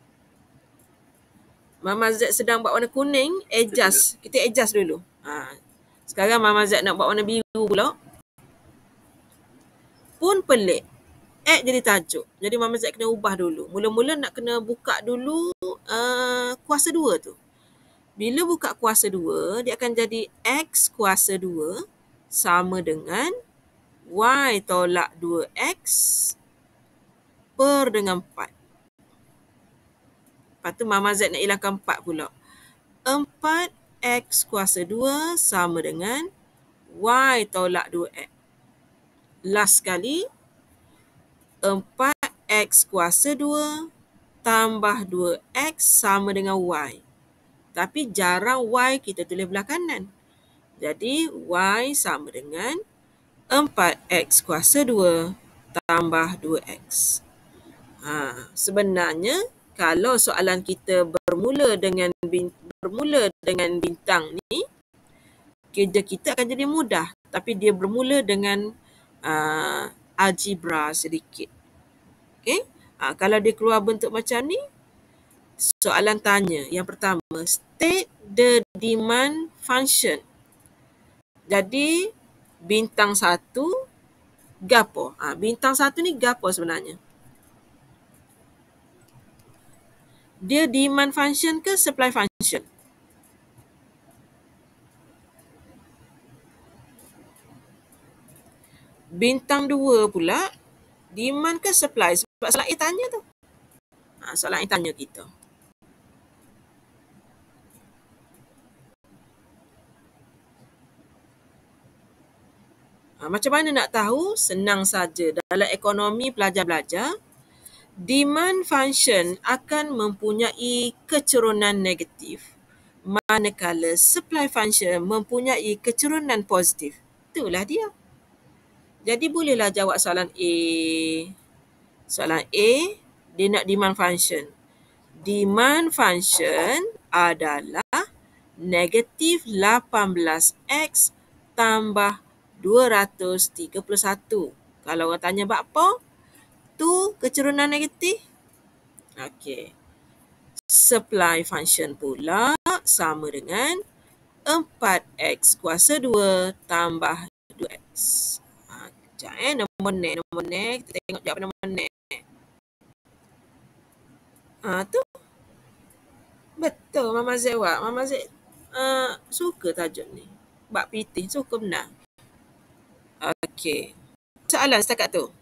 Mama Z sedang buat warna kuning, adjust. Kita adjust dulu. Ha. Sekarang Mama Z nak buat warna biru pula. Pun pelik. X jadi tajuk. Jadi Mama Z kena ubah dulu. Mula-mula nak kena buka dulu uh, kuasa dua tu. Bila buka kuasa dua, dia akan jadi X kuasa dua sama dengan Y tolak dua X per dengan empat. Lepas tu Mama Z nak hilangkan empat pula. empat X kuasa dua sama dengan Y tolak dua X. Last sekali, empat X kuasa dua tambah dua X sama dengan Y. Tapi jarang Y kita tulis belah kanan. Jadi Y sama dengan empat X kuasa dua tambah dua X. Ha, sebenarnya kalau soalan kita bermula dengan bermula dengan bintang ni, kerja kita akan jadi mudah. Tapi dia bermula dengan uh, algebra sedikit. Okay? Ha, kalau dia keluar bentuk macam ni, soalan tanya yang pertama, state the demand function. Jadi bintang satu gapo? Ha, bintang satu ni gapo sebenarnya? Dia demand function ke supply function? Bintang dua pula, demand ke supply? Sebab soalan A tanya tu. Ha, soalan A tanya kita. Ha, macam mana nak tahu? Senang saja. Dalam ekonomi pelajar-belajar, demand function akan mempunyai kecerunan negatif, manakala supply function mempunyai kecerunan positif. Itulah dia. Jadi bolehlah jawab soalan A. Soalan A, dia nak demand function. Demand function adalah negatif lapan belas X tambah dua ratus tiga puluh satu. Kalau orang tanya buat apa? Tu kecerunan negatif. Okey. Supply function pula sama dengan empat X kuasa dua tambah dua X. Ha, sekejap eh. Nombor ni. Nombor ni. Kita tengok jawab nombor ni. Ha, tu. Betul Mama Z buat. Mama Z uh, suka tajuk ni. Bak pitih. Suka benar. Okey. Soalan setakat tu.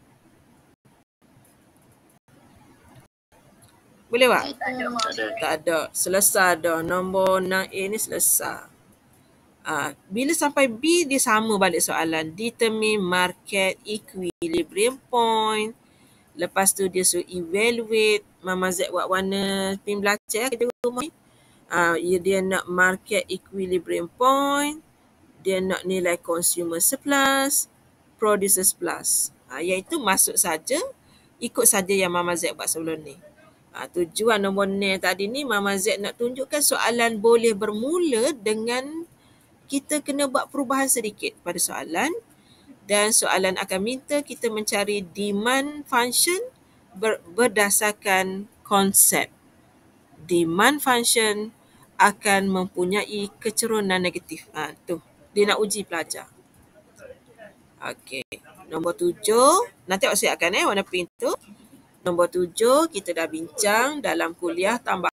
Boleh tak? Tak ada. Tak ada. Selesai dah. Nombor enam A ni selesai. Uh, bila sampai B, dia sama balik soalan. Determine market equilibrium point. Lepas tu dia suruh evaluate. Mama Z buat warna pin belajar kerja rumah ni. Uh, dia nak market equilibrium point. Dia nak nilai consumer surplus, producer surplus. Uh, iaitu masuk saja, ikut saja yang Mama Z buat sebelum ni. Ha, tujuan nombor ni tadi ni Mama Z nak tunjukkan soalan boleh bermula dengan kita kena buat perubahan sedikit pada soalan, dan soalan akan minta kita mencari demand function ber, berdasarkan konsep. Demand function akan mempunyai kecerunan negatif. Ha, tu. Dia nak uji pelajar. Okey. Nombor tujuh. Nanti awak siapkan eh warna pink tu. Nombor tujuh, kita dah bincang dalam kuliah tambah